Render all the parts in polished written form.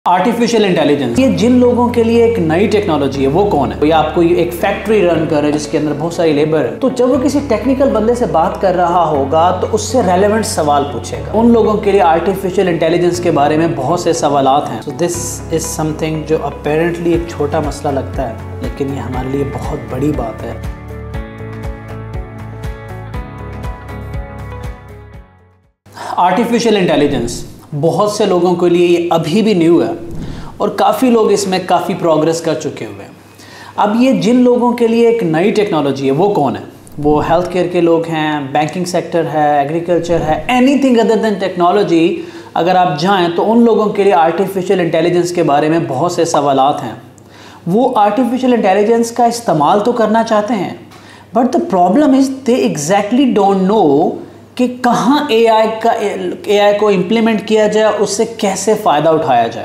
Artificial intelligence ये जिन लोगों के लिए एक नई टेक्नोलॉजी है वो कौन है? या आपको एक फैक्ट्री रन कर रहा है जिसके अंदर बहुत सारी लेबर है, तो जब वो किसी टेक्निकल बंदे से बात कर रहा होगा तो उससे रेलेवेंट सवाल पूछेगा। उन लोगों के लिए आर्टिफिशियल इंटेलिजेंस के बारे में बहुत से सवालात हैं। तो दिस इज समथिंग जो अपेरेंटली एक छोटा मसला लगता है, लेकिन ये हमारे लिए बहुत बड़ी बात है। आर्टिफिशियल इंटेलिजेंस बहुत से लोगों के लिए ये अभी भी न्यू है और काफ़ी लोग इसमें काफ़ी प्रोग्रेस कर चुके हुए हैं। अब ये जिन लोगों के लिए एक नई टेक्नोलॉजी है वो कौन है? वो हेल्थ केयर के लोग हैं, बैंकिंग सेक्टर है, एग्रीकल्चर है, एनीथिंग अदर देन टेक्नोलॉजी। अगर आप जाएं तो उन लोगों के लिए आर्टिफिशियल इंटेलिजेंस के बारे में बहुत से सवालात हैं। वो आर्टिफिशियल इंटेलिजेंस का इस्तेमाल तो करना चाहते हैं, but the problem is they exactly don't know कि कहाँ एआई को इम्प्लीमेंट किया जाए, उससे कैसे फ़ायदा उठाया जाए।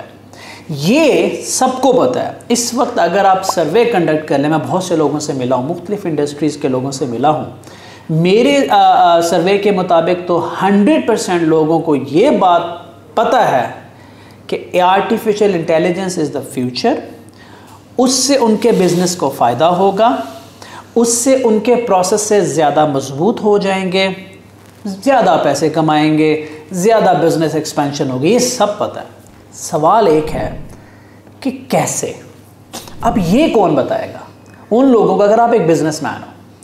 ये सबको पता है। इस वक्त अगर आप सर्वे कंडक्ट कर लें, मैं बहुत से लोगों से मिला हूँ, मुख्तलिफ इंडस्ट्रीज़ के लोगों से मिला हूँ, मेरे सर्वे के मुताबिक तो 100% लोगों को ये बात पता है कि artificial intelligence is the future. उससे उनके बिज़नेस को फ़ायदा होगा, उससे उनके प्रोसेस से ज़्यादा मजबूत हो जाएंगे, ज़्यादा पैसे कमाएंगे, ज़्यादा बिजनेस एक्सपेंशन होगी। ये सब पता है। सवाल एक है कि कैसे। अब ये कौन बताएगा उन लोगों को? अगर आप एक बिजनेसमैन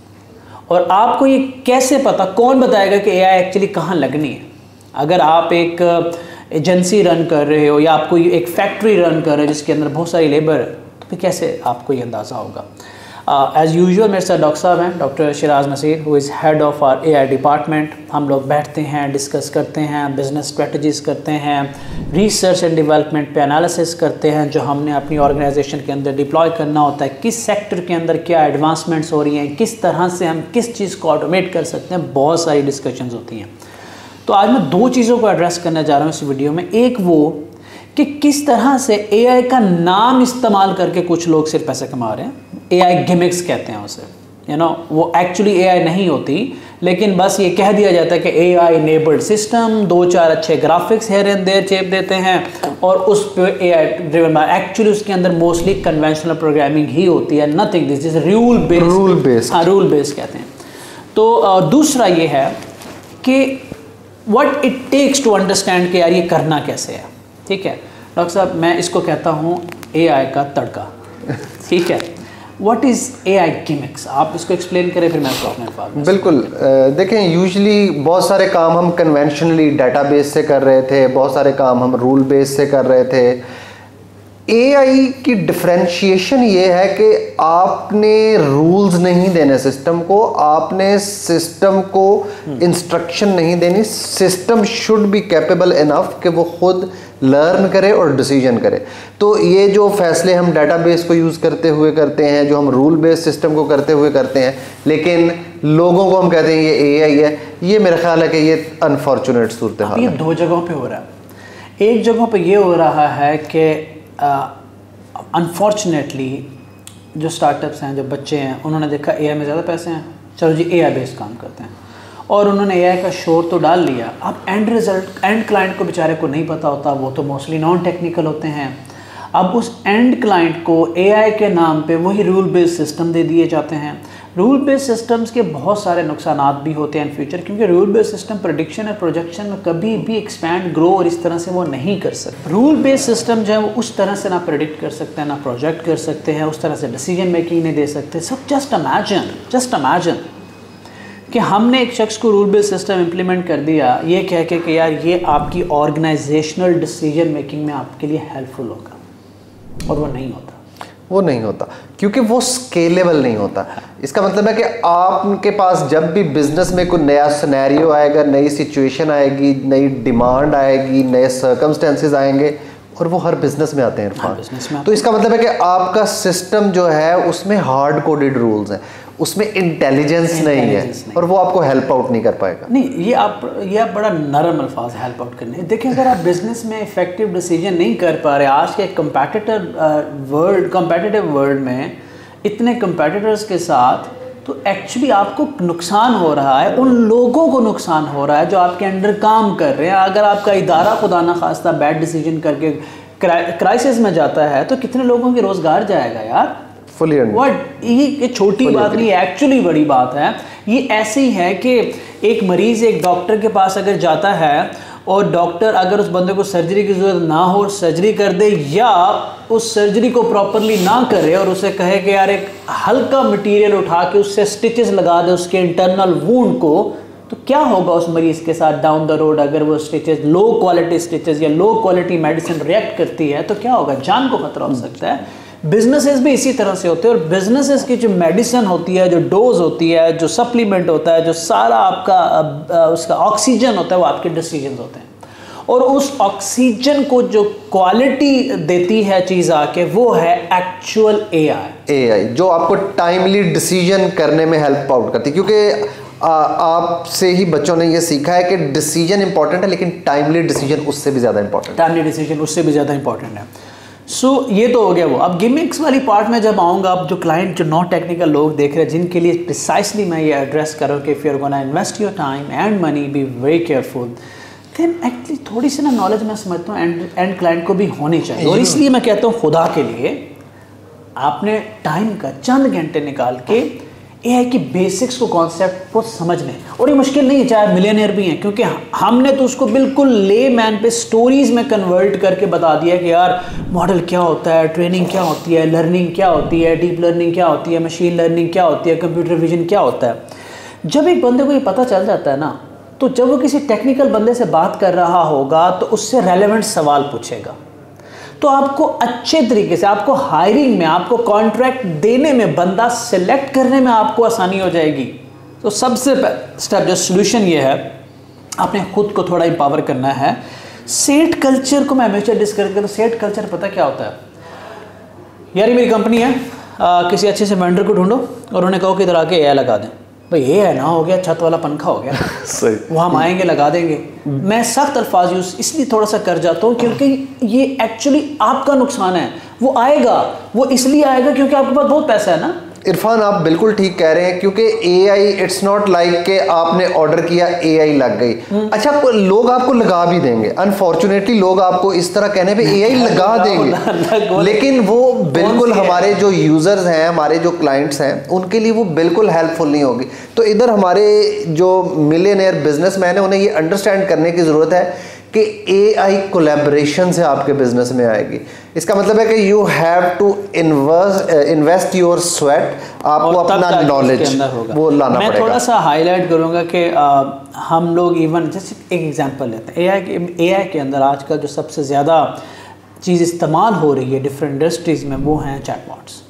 हो और आपको ये कैसे पता, कौन बताएगा कि एआई एक्चुअली कहाँ लगनी है? अगर आप एक एजेंसी रन कर रहे हो या आपको एक फैक्ट्री रन कर रहे हो जिसके अंदर बहुत सारी लेबर है, तो फिर कैसे आपको ये अंदाज़ा होगा? एज़ यूजुअल मेरे साथ डॉक्टर साहब हैं, doctor Shiraz Naseer, who is head of our AI department. हम लोग बैठते हैं, डिस्कस करते हैं, बिज़नेस स्ट्रेटजीज़ करते हैं, रिसर्च एंड डेवलपमेंट पे एनालिसिस करते हैं जो हमने अपनी ऑर्गेनाइजेशन के अंदर डिप्लॉय करना होता है। किस सेक्टर के अंदर क्या एडवांसमेंट्स हो रही हैं, किस तरह से हम किस चीज़ को ऑटोमेट कर सकते हैं, बहुत सारी डिस्कशंस होती हैं। तो आज मैं दो चीज़ों को एड्रेस करने जा रहा हूँ इस वीडियो में। एक वो कि किस तरह से एआई का नाम इस्तेमाल करके कुछ लोग सिर्फ पैसे कमा रहे हैं। एआई गिमिक्स कहते हैं उसे, वो एक्चुअली एआई नहीं होती, लेकिन बस ये कह दिया जाता है कि एआई इनेबल्ड सिस्टम, दो चार अच्छे ग्राफिक्स हेयर एंड देयर चेप देते हैं और उस पर एआई ड्रिवन बाय। एक्चुअली उसके अंदर मोस्टली कन्वेंशनल प्रोग्रामिंग ही होती है, nothing this is rule based. हाँ, रूल बेस्ड कहते हैं। तो दूसरा ये है कि what it takes to understand कि यार ये करना कैसे है। ठीक है डॉक्टर साहब, मैं इसको कहता हूँ एआई का तड़का। ठीक है, व्हाट इज़ एआई गिमिक्स? आप इसको एक्सप्लेन करें, फिर मैं इसको अपने पास। बिल्कुल। देखें, यूजुअली बहुत सारे काम हम कन्वेंशनली डाटाबेस से कर रहे थे, बहुत सारे काम हम रूल बेस से कर रहे थे। एआई की डिफरेंशिएशन ये है कि आपने रूल्स नहीं देने सिस्टम को, आपने सिस्टम को इंस्ट्रक्शन नहीं देनी। System should be capable enough कि वो खुद लर्न करे और डिसीजन करे। तो ये जो फैसले हम डाटाबेस को यूज़ करते हुए करते हैं, जो हम रूल बेस्ड सिस्टम को करते हुए करते हैं, लेकिन लोगों को हम कहते हैं ये एआई है, ये मेरा ख्याल है कि ये अनफॉर्चुनेट सूरत हाल है। ये दो जगहों पे हो रहा है। एक जगह पे ये हो रहा है कि अनफॉर्चुनेटली जो स्टार्टअप्स हैं, जो बच्चे हैं, उन्होंने देखा एआई में ज़्यादा पैसे हैं, चलो जी एआई बेस्ड काम करते हैं, और उन्होंने एआई का शोर तो डाल लिया। अब एंड रिज़ल्ट एंड क्लाइंट को बेचारे को नहीं पता होता, वो तो मोस्टली नॉन टेक्निकल होते हैं। अब उस एंड क्लाइंट को एआई के नाम पे वही रूल बेस्ड सिस्टम दे दिए जाते हैं। रूल बेस्ड सिस्टम्स के बहुत सारे नुकसानात भी होते हैं इन फ्यूचर, क्योंकि रूल बेस्ड सिस्टम प्रेडिक्शन और प्रोजेक्शन में कभी भी एक्सपैंड, ग्रो और इस तरह से वो नहीं कर सकते। रूल बेस्ड सिस्टम जो है वो उस तरह से ना प्रेडिक्ट कर सकते हैं, ना प्रोजेक्ट कर सकते हैं, उस तरह से डिसीजन मेकिंग नहीं दे सकते। सो जस्ट इमेजिन कि हमने एक शख्स को रूल बेस्ड सिस्टम इम्प्लीमेंट कर दिया ये कह के कि यार ये आपकी ऑर्गेनाइजेशनल डिसीजन मेकिंग में आपके लिए हेल्पफुल होगा, और वो नहीं होता क्योंकि वो स्केलेबल नहीं होता। इसका मतलब है कि आपके पास जब भी बिजनेस में कोई नया सिनेरियो आएगा, नई सिचुएशन आएगी, नई डिमांड आएगी, नए सर्कमस्टेंसेस आएंगे, और वो हर बिजनेस में आते हैं इरफान। तो इसका मतलब है कि आपका सिस्टम जो है उसमें हार्ड कोडेड रूल्स हैं, उसमें इंटेलिजेंस नहीं है, और वो आपको हेल्प आउट नहीं कर पाएगा। नहीं, ये आप बड़ा नरम अल्फाज हेल्प आउट करने। देखिए, अगर आप बिजनेस में इफेक्टिव डिसीजन नहीं कर पा रहे, आज के कम्पेटिटिव वर्ल्ड में इतने कंपेटिटर्स के साथ, तो एक्चुअली आपको नुकसान हो रहा है, उन लोगों को नुकसान हो रहा है जो आपके अंडर काम कर रहे हैं। अगर आपका इदारा खुदा न खास्ता बैड डिसीजन करके क्राइसिस में जाता है तो कितने लोगों के रोजगार जाएगा यार। फुली व्हाट, ये छोटी बात नहीं है, एक्चुअली बड़ी बात है। ये ऐसे ही है कि एक मरीज एक डॉक्टर के पास अगर जाता है और डॉक्टर अगर उस बंदे को सर्जरी की ज़रूरत ना हो और सर्जरी कर दे, या उस सर्जरी को प्रॉपरली ना करे और उसे कहे कि यार एक हल्का मटेरियल उठा के उससे स्टिचेस लगा दे उसके इंटरनल वूंड को, तो क्या होगा उस मरीज के साथ डाउन द रोड? अगर वो स्टिचेस लो क्वालिटी स्टिचेस या लो क्वालिटी मेडिसिन रिएक्ट करती है तो क्या होगा? जान को खतरा हो सकता है। बिजनेसेस भी इसी तरह से होते हैं, और बिजनेसेस की जो मेडिसिन होती है, जो डोज होती है, जो सप्लीमेंट होता है, जो सारा आपका उसका ऑक्सीजन होता है, वो आपके डिसीजन होते हैं। और उस ऑक्सीजन को जो क्वालिटी देती है चीज़ आके, वो है एक्चुअल एआई, जो आपको टाइमली डिसीजन करने में हेल्प आउट करती है। क्योंकि आपसे ही बच्चों ने ये सीखा है कि डिसीजन इंपॉर्टेंट है, लेकिन टाइमली डिसीजन उससे भी ज़्यादा इंपॉर्टेंट है। टाइमली डिसीजन उससे भी ज़्यादा इंपॉर्टेंट है। सो ये तो हो गया वो। अब गिमिक्स वाली पार्ट में जब आऊँगा, अब जो क्लाइंट, जो नॉन टेक्निकल लोग देख रहे हैं, जिनके लिए प्रिसाइसली मैं ये एड्रेस कर रहा हूँ कि if you are gonna invest your time and money, be very careful, then actually थोड़ी सी ना नॉलेज मैं समझता हूँ एंड क्लाइंट को भी होनी चाहिए। और इसलिए मैं कहता हूँ खुदा के लिए आपने टाइम का चंद घंटे निकाल के एआई की बेसिक्स को, कॉन्सेप्ट को समझ लें। और ये मुश्किल नहीं है, चाहे मिलियनियर भी हैं, क्योंकि हमने तो उसको बिल्कुल ले मैन पे स्टोरीज में कन्वर्ट करके बता दिया कि यार मॉडल क्या होता है, ट्रेनिंग क्या होती है, लर्निंग क्या होती है, डीप लर्निंग क्या होती है, मशीन लर्निंग क्या होती है, कंप्यूटर विजन क्या होता है। जब एक बंदे को ये पता चल जाता है ना, तो जब वो किसी टेक्निकल बंदे से बात कर रहा होगा तो उससे रेलेवेंट सवाल पूछेगा, तो आपको अच्छे तरीके से, आपको हायरिंग में, आपको कॉन्ट्रैक्ट देने में, बंदा सिलेक्ट करने में आपको आसानी हो जाएगी। तो सबसे स्टेप जो सोल्यूशन ये है, आपने खुद को थोड़ा एम्पावर करना है। सेट कल्चर को मैं हमेशा डिस्कस करता हूँ। सेट कल्चर पता क्या होता है? यार ये मेरी कंपनी है, किसी अच्छे से वेंडर को ढूंढो और उन्हें कहो कि इधर आके एआई लगा दें। भाई ये है ना, हो गया छत वाला पंखा हो गया सही, वो हम आएंगे लगा देंगे। मैं सख्त अल्फाज यूज इसलिए थोड़ा सा कर जाता हूँ क्योंकि ये एक्चुअली आपका नुकसान है। वो आएगा, वो इसलिए आएगा क्योंकि आपके पास बहुत पैसा है ना। इरफान आप बिल्कुल ठीक कह रहे हैं, क्योंकि एआई इट्स नॉट लाइक के आपने ऑर्डर किया एआई लग गई। अच्छा, लोग आपको लगा भी देंगे, अनफॉर्चुनेटली लोग आपको इस तरह कहने पे एआई लगा देंगे, लेकिन वो बिल्कुल हमारे जो यूजर्स हैं, हमारे जो क्लाइंट्स हैं, उनके लिए वो बिल्कुल हेल्पफुल नहीं होगी। तो इधर हमारे जो मिलियनेयर बिजनेसमैन है, उन्हें ये अंडरस्टैंड करने की ज़रूरत है कि एआई कोलैबोरेशन से आपके बिजनेस में आएगी। इसका मतलब है कि you have to invest your sweat, आपको अपना नॉलेज वो लाना पड़ेगा। मैं थोड़ा सा हाईलाइट करूंगा कि हम लोग इवन जैसे एक एग्जांपल लेते हैं, एआई के अंदर आजकल जो सबसे ज़्यादा चीज़ इस्तेमाल हो रही है डिफरेंट इंडस्ट्रीज़ में, वो हैं चैटबॉट्स।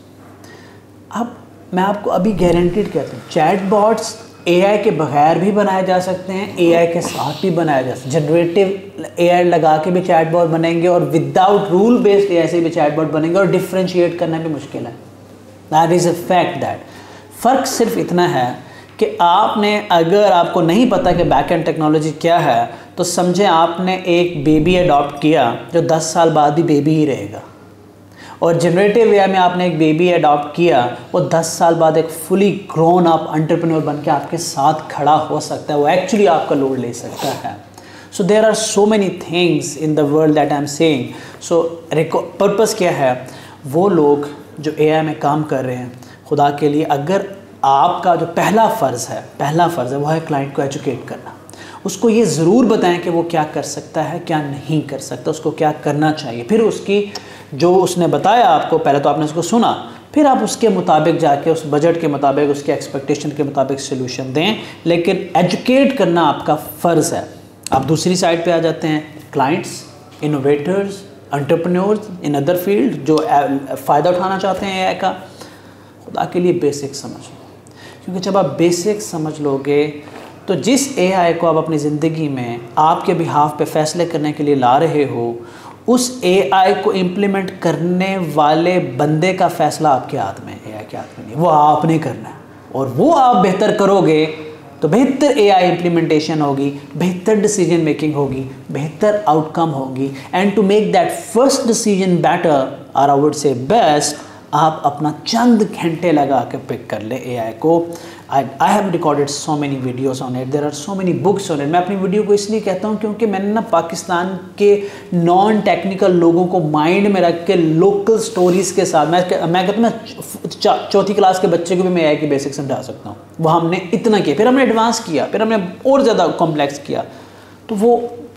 अब मैं आपको अभी गारंटीड कहता हूँ, चैटबॉट्स एआई के बगैर भी बनाए जा सकते हैं, एआई के साथ भी बनाया जा सकते हैं। जनरेटिव एआई लगा के भी चैटबॉट बनेंगे और विदाउट रूल बेस्ड एआई से भी चैटबॉट बनेंगे, और डिफ्रेंशिएट करना भी मुश्किल है। That is a fact. That फ़र्क सिर्फ इतना है कि आपने, अगर आपको नहीं पता कि बैक एंड टेक्नोलॉजी क्या है, तो समझें आपने एक बेबी अडॉप्ट किया जो 10 साल बाद भी बेबी ही रहेगा, और जनरेटिव एआई में आपने एक बेबी अडॉप्ट किया, वो 10 साल बाद एक फुली ग्रोन अप एंटरप्रेन्योर बन के आपके साथ खड़ा हो सकता है, वो एक्चुअली आपका लोड ले सकता है। So there are so many things in the world that I am saying. So purpose क्या है? वो लोग जो एआई में काम कर रहे हैं, खुदा के लिए, अगर आपका जो पहला फ़र्ज़ है वो है क्लाइंट को एजुकेट करना। उसको ये ज़रूर बताएं कि वो क्या कर सकता है, क्या नहीं कर सकता, उसको क्या करना चाहिए। फिर उसकी जो उसने बताया आपको, पहले तो आपने उसको सुना, फिर आप उसके मुताबिक जाके, उस बजट के मुताबिक, उसके एक्सपेक्टेशन के मुताबिक सोल्यूशन दें, लेकिन एजुकेट करना आपका फ़र्ज़ है। आप दूसरी साइड पे आ जाते हैं, clients, innovators, entrepreneurs in other field जो फ़ायदा उठाना चाहते हैं एआई का। खुदा के लिए बेसिक समझ लो, क्योंकि जब आप बेसिक समझ लोगे तो जिस एआई को आप अपनी ज़िंदगी में आपके बिहाफ पे फ़ैसले करने के लिए ला रहे हो, उस एआई को इम्प्लीमेंट करने वाले बंदे का फ़ैसला आपके हाथ में, एआई के हाथ में नहीं, वो आपने करना है। और वो आप बेहतर करोगे तो बेहतर एआई इम्प्लीमेंटेशन होगी, बेहतर डिसीजन मेकिंग होगी, बेहतर आउटकम होगी। And to make that first decision better, और आई वुड से बेस्ट, आप अपना चंद घंटे लगा के पिक कर ले AI को। I have recorded so many videos on it, there are so many books on it. मैं अपनी वीडियो को इसलिए कहता हूँ क्योंकि मैंने ना पाकिस्तान के नॉन टेक्निकल लोगों को माइंड में रख के लोकल स्टोरीज़ के साथ मैं कहता हूँ मैं चौथी क्लास के बच्चे को भी मैं AI की बेसिक समझा सकता हूँ। वो हमने इतना किया, फिर हमने एडवांस किया, फिर हमने और ज़्यादा कॉम्प्लेक्स किया। तो वो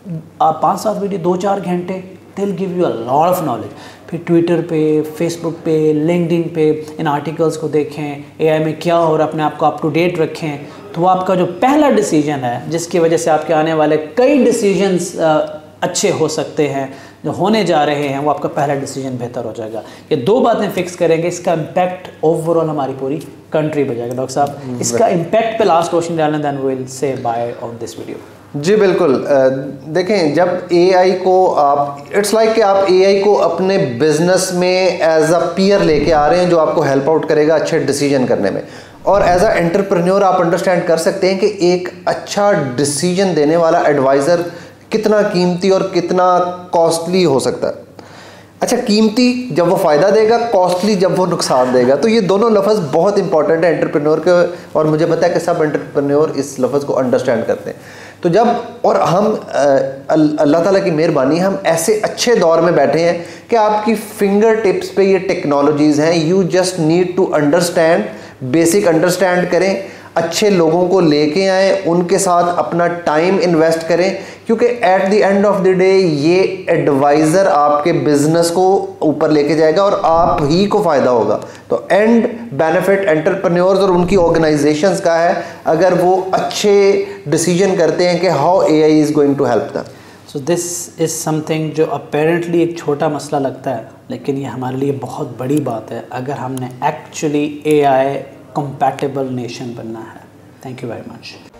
5-7 वीडियो 2-4 घंटे, they will give you a lot of knowledge. फिर ट्विटर पे, फेसबुक पे, लिंक्डइन पे इन आर्टिकल्स को देखें, AI में क्या हो रहा है, अपने आप को अप टू डेट रखें। तो वो आपका जो पहला डिसीजन है जिसकी वजह से आपके आने वाले कई डिसीजंस अच्छे हो सकते हैं, जो होने जा रहे हैं, वो आपका पहला डिसीजन बेहतर हो जाएगा। ये 2 बातें फिक्स करेंगे, इसका इम्पैक्ट ओवरऑल हमारी पूरी कंट्री पे जाएगा। डॉक्टर साहब, इसका इम्पैक्ट पे लास्ट क्वेश्चन डालना, then we will say bye on this video. जी बिल्कुल। देखें, जब AI को आप, इट्स लाइक कि आप AI को अपने बिजनेस में एज अ पीयर लेके आ रहे हैं जो आपको हेल्प आउट करेगा अच्छे डिसीजन करने में। और एज अ एंटरप्रेन्योर आप अंडरस्टैंड कर सकते हैं कि एक अच्छा डिसीजन देने वाला एडवाइज़र कितना कीमती और कितना कॉस्टली हो सकता है। अच्छा, कीमती जब वो फ़ायदा देगा, कॉस्टली जब वो नुकसान देगा। तो ये दोनों लफ्ज़ बहुत इंपॉर्टेंट है एंटरप्रेन्योर के, और मुझे पता है कि सब एंटरप्रेन्योर इस लफ्ज़ को अंडरस्टैंड करते हैं। तो जब, और हम अल्लाह ताला की मेहरबानी, हम ऐसे अच्छे दौर में बैठे हैं कि आपकी फिंगर टिप्स पे ये टेक्नोलॉजीज़ हैं। You just need to understand, basic understand करें, अच्छे लोगों को लेके आएँ, उनके साथ अपना टाइम इन्वेस्ट करें, क्योंकि at the end of the day ये एडवाइज़र आपके बिजनेस को ऊपर लेके जाएगा और आप ही को फ़ायदा होगा। तो एंड बेनिफिट एंटरप्रेन्योर्स और उनकी ऑर्गेनाइजेशंस का है अगर वो अच्छे डिसीजन करते हैं कि how AI is going to help them. So this is something जो अपेरेंटली एक छोटा मसला लगता है, लेकिन ये हमारे लिए बहुत बड़ी बात है अगर हमने एक्चुअली AI कंपैटिबल नेशन बनना है। Thank you very much.